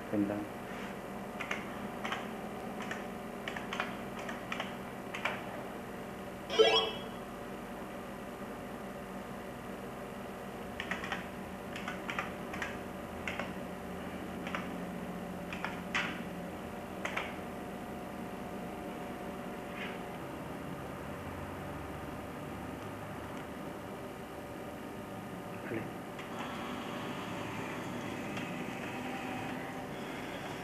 tendrán. Vale.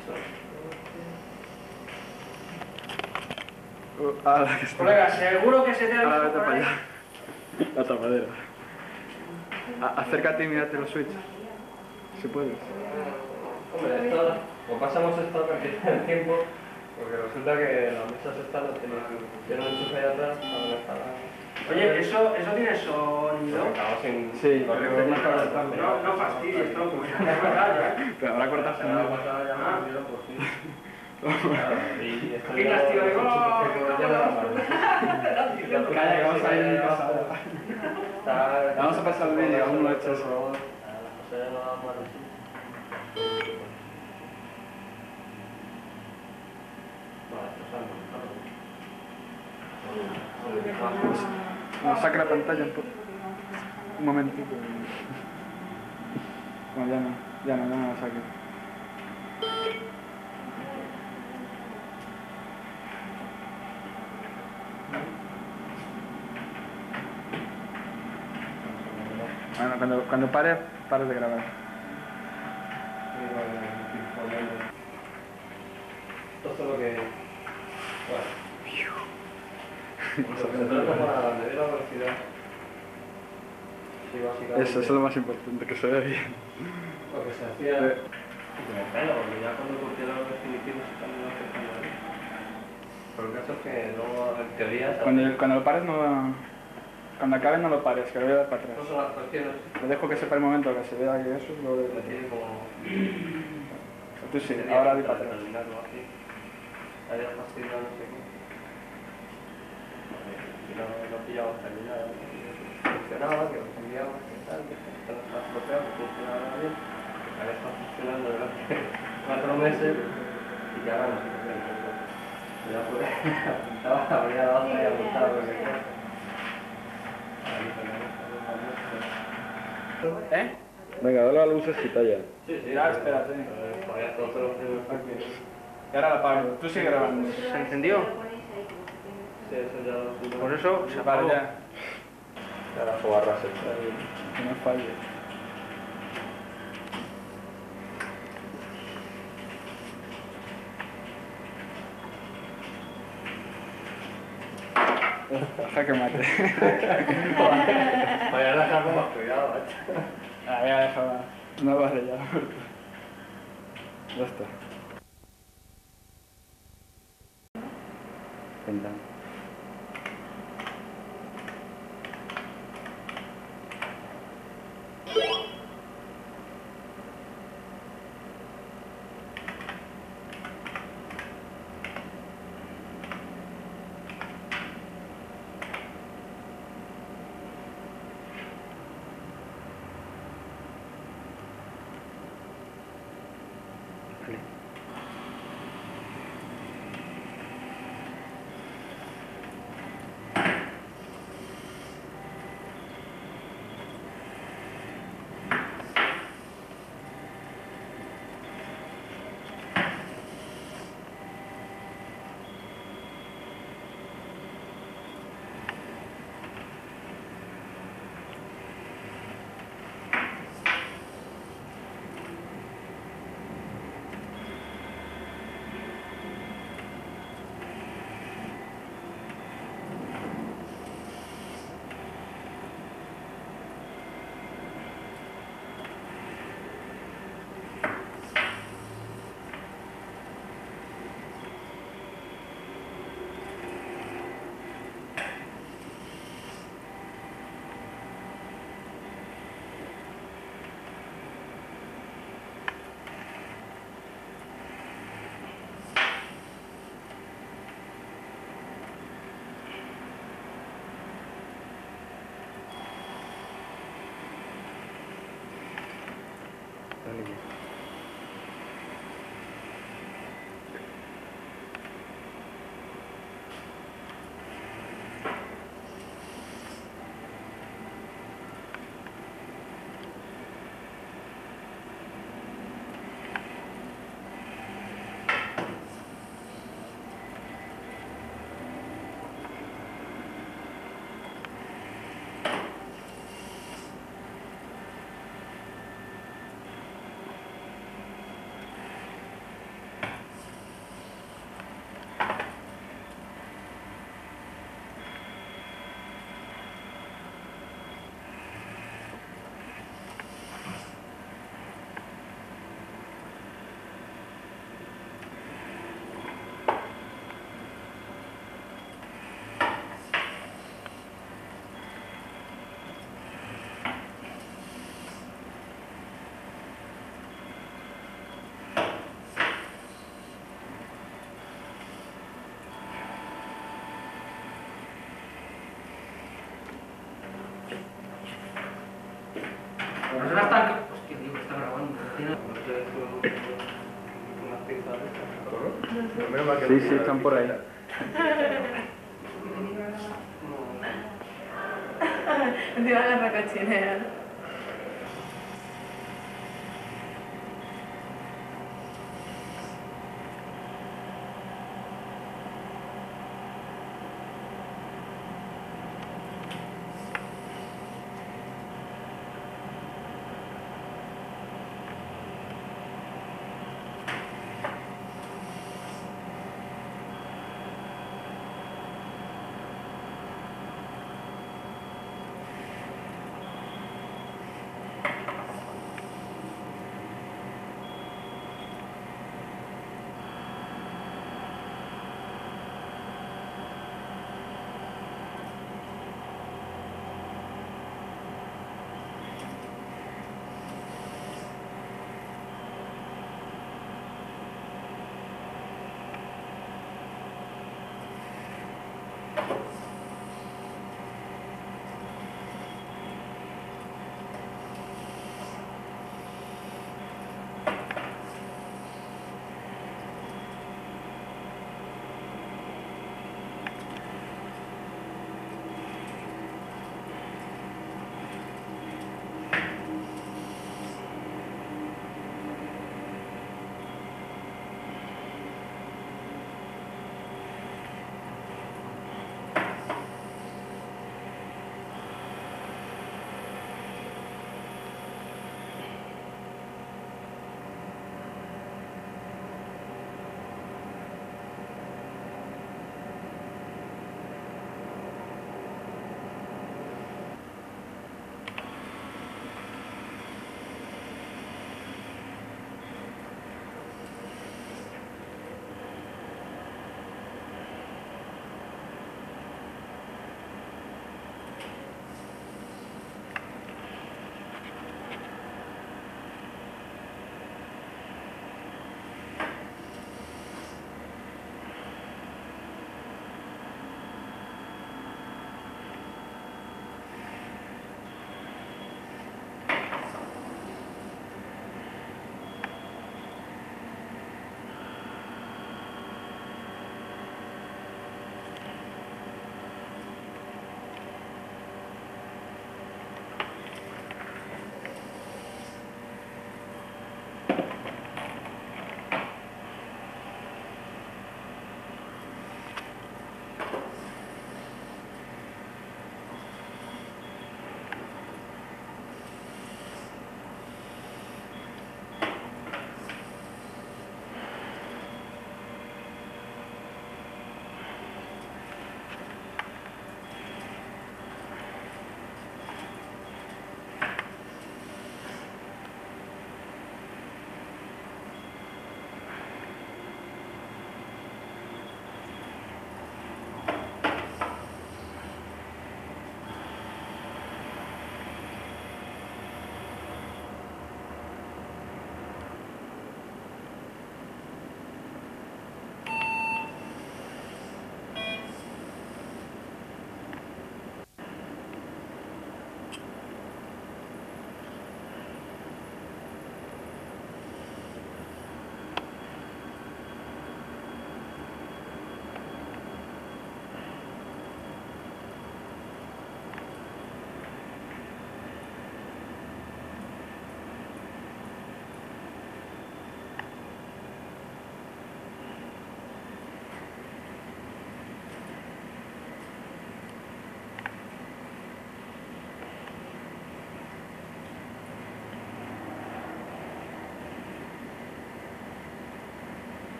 Colega, seguro que se te ha Ahora visto vete por para ahí. allá. La tapadera. Acércate y mírate los switches. Si puedes. Hombre, esto, como pasamos esta cantidad de tiempo, porque resulta que las mesas estas no tienen un enchufe ahí atrás para no estar. Oye, ¿eso tiene sonido? Acabamos sin. Sí, con pero el más para adelante. No fastidies, tronco, que no me callo, ¿eh? Pero habrá cortado Se me ha pasado ya más, pues sí. Claro, y esto Aquí ya- castigo, digo, ya no da más. Calla, que vamos a ir a casa. Vamos a pasar el vídeo, aún no he hecho eso. No sé, no da más de sí. Vale, esto es No, saca la pantalla un momentito. No, ya no la saque. Bueno, cuando pares de grabar. Esto es lo que. Bueno. Se trata para medir la velocidad. Sí, básicamente. Eso es lo más importante, que se vea bien. Lo que se hacía. Claro, porque ya cuando cogieron los definitivos también lo aceptamos ahí. Pero el caso es que luego, en teoría. Cuando lo pares, no. Cuando acabe, no lo pares, que lo voy a dar para atrás. No son las cuestiones. Lo dejo que sepa el momento que se vea que eso es lo de. Tiene como. Tú sí, ahora di para atrás. Terminarlo así. Había fastidiado no sé qué. Y no pillaba hasta que ya funcionaba, que lo cambiaba, que tal, que esto no estaba estropeado, que funcionaba bien, que había estado funcionando durante 4 meses y que ahora no se puede. Ya pues, apuntaba, abría la hoja y apuntaba lo que quería. ¿Eh? Venga, dale a las luces y talla. Sí, sí, Ya, espérate. Todavía todos los primeros aquí. Y ahora la apago. Tú sigue grabando. ¿Se encendió? Sí, eso ya lo tengo. Por eso se Vale, apagó. ya. Ahora jugarras el Que no falle. Jaque mate. Vaya a dejar con más cuidado, macho. Ah, ya dejaba. No vale ya. Ya está. Venga. verdad está... Hostia, tío, que está grabando. Tiene- No sé, unas pizzas de estas. Menos mal que sí, sí, están por ahí. Encima de la recochinera.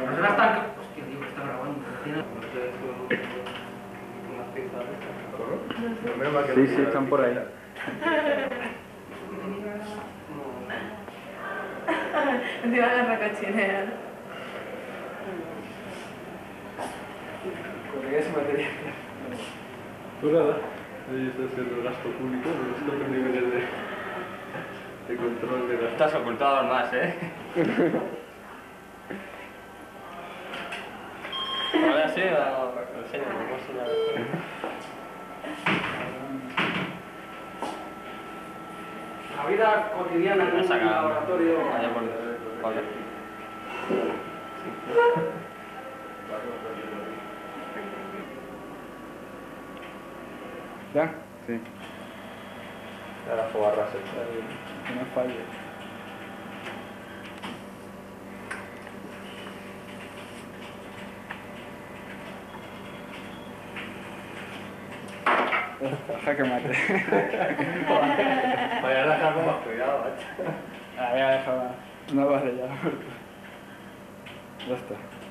Nosotros está... Hostia, tío, que está grabando. Tiene... Ustedes unas pizzas de estas. Menos mal que Sí, sí, están por ahí. Encima de la recochinera. Con ese material. Pues nada, ahí está haciendo el gasto público, los 4 niveles de control de gasto. Estás ocultado más, ¿eh? A ver, sí, enseña, ¿cómo enseñar? La vida cotidiana en Me un saca laboratorio... allá por vale. ¿Ya? Sí, Ahora jugarras que no falle. Jaque mate. Vaya a dejar con más cuidado, macho. Había dejado una barra ya. Ya está.